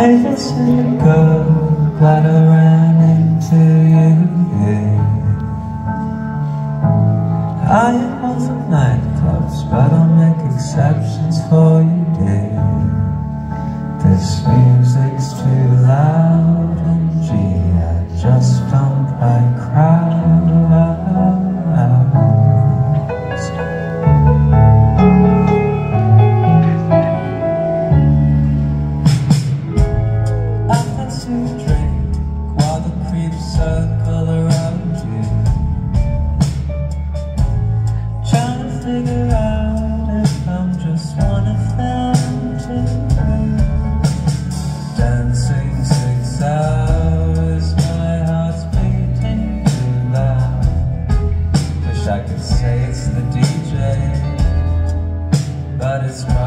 Hey, listen, girl, glad I ran into you here. I am off at nightclubs, but I'll make exceptions for you, dear. This music's too loud, and gee, I just don't like crowds. Drink while the creeps circle around you, trying to figure out if I'm just one of them too. Dancing 6 hours, my heart's beating too loud. Wish I could say it's the DJ, but it's